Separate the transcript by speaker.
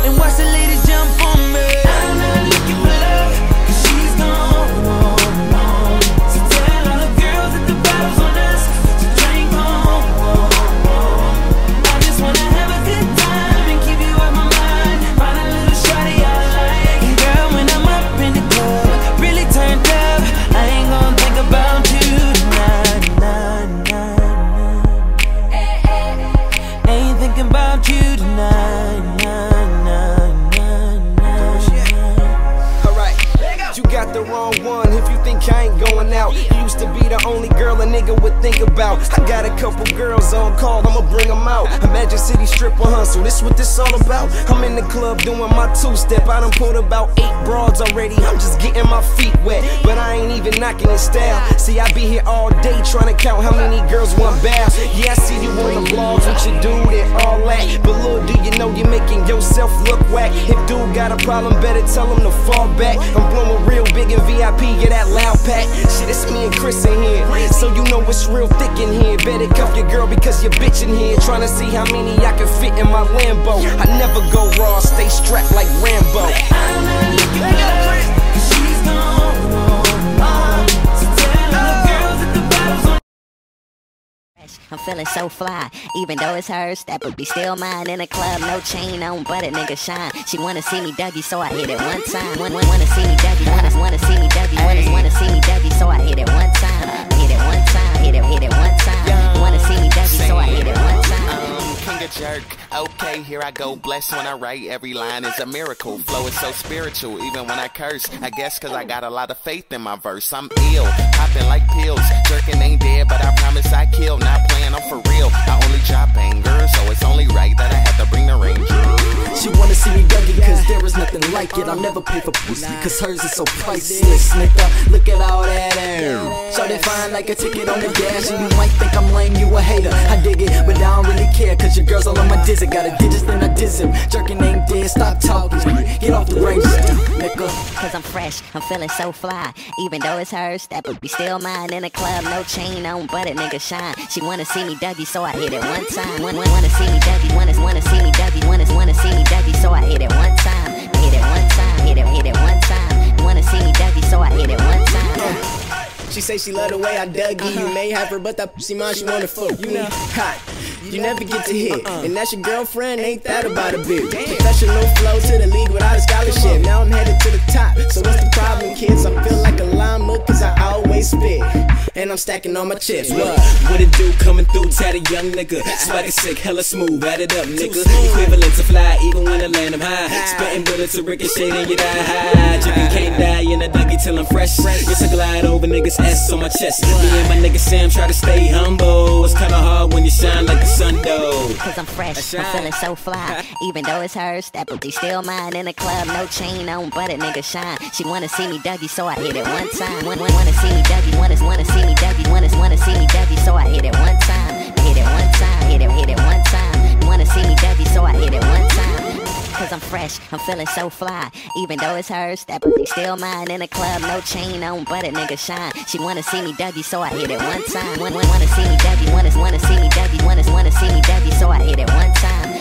Speaker 1: and watch the ladies jump on me. I'm not looking for love, 'cause she's gone. So tell all the girls that the bottle's on us to drink on. I just wanna have a good time and keep you out my mind. Find a little shawty I like. And girl, when I'm up in the club, really turned up, I ain't gon' think about you tonight. Ain't thinking about you tonight.
Speaker 2: Alright, you got the wrong one if you think I ain't going out. You used to be the only girl a nigga would think about. I got a couple girls on call, I'ma bring them out. Imagine City Stripper hustle, this what this all about. I'm in the club doing my two-step. I done pulled about 8 broads already. I'm just getting my feet wet, but I ain't even knocking in style. See, I be here all day trying to count how many girls want bath. Yeah, I see you on the blogs with your dude and all that, but little do you know you're making yourself look whack. If dude got a problem, better tell him to fall back. I'm blowing real big in VIP, get that loud pack. Shit, it's me and Chris in here, so you know it's real thick in here. Better cuff your girl because you're bitching here, trying to see how many I can fit in my Lambo. I never go raw, stay strapped like Rambo.
Speaker 1: I'm not looking for love, 'cause she's gone. So tell all the girls that the bottle's on.
Speaker 3: I'm feeling so fly, even though it's hers, that would be still mine. In a club, no chain on, but a nigga shine. She wanna see me Dougie, so I hit it one time. Wanna see me Dougie, wanna see me Dougie, wanna see me Dougie, so I hit it one time. Hit it one time, hit it one time. Wanna see me Dougie, so I hit it one time.
Speaker 4: King of jerk, okay, here I go. Blessed when I write, every line is a miracle. Flow is so spiritual, even when I curse. I guess cause I got a lot of faith in my verse. I'm ill, popping like pills. Jerking ain't dead, but I promise I kill. Not playing, I'm for real. I only drop bangers, so it's only right that I have to bring the Ranger.
Speaker 5: She wanna see me Dougie, cause there is nothing like it. I'll never pay for pussy, cause hers is so priceless, nigga. Look at all that air. Shawty fine like a ticket on the dash, and you might think I'm lame, you a hater. I dig it, but I don't really care, cause your girl's all on my dizzy. Got a digits, then I diss him. Jerking ain't dead, stop talking. Get off the range, nigga.
Speaker 3: Cause I'm fresh, I'm feeling so fly. Even though it's hers, that would be still mine. In a club, no chain on, but a nigga shine. She wanna see me Dougie, so I hit it one time. Wanna see me Dougie, wanna see me Dougie, wanna see me Dougie, so I hit it one time. Hit it one time, hit it one time. Wanna see me Dougie, so I hit it one time.
Speaker 5: She say she love the way I Dougie. You may have her, but that pussy mine, she wanna fuck me. Hot. You never get to hit, and that's your girlfriend, ain't that about a bit? Professional flow to the league without a scholarship. Now I'm headed to the top, so what's the problem, kids? I feel like a llama, cause I always spit, and I'm stacking on my chips.
Speaker 6: What it do coming through, tatted young nigga. Swagger sick, hella smooth, add it up, nigga. Equivalent to fly, even when I land, I'm high. Spitting bullets to ricochet, and you die high. Jiggy can't die in a Dougie till I'm fresh. Yes, I glide over niggas' S on my chest. Me and my nigga Sam try to stay humble. It's kinda hard when you shine like the sun, though.
Speaker 3: Cause I'm fresh, I'm feeling so fly. Even though it's hers, that would be still mine. In a club, no chain on, but a nigga shine. She wanna see me Dougie, so I hit it one time. Wanna see me Dougie, wanna see me Dougie, wanna see me Dougie, so I hit it one time. Hit it one time, hit it one time. Wanna see me Dougie, so I hit it one time. Cause I'm fresh, I'm feeling so fly. Even though it's hers, that would be still mine. In a club, no chain on, but a nigga shine. She wanna see me Dougie, so I hit it one time. Wanna see me Dougie, wanna see me Dougie, wanna see me Dougie, so I hit it one time.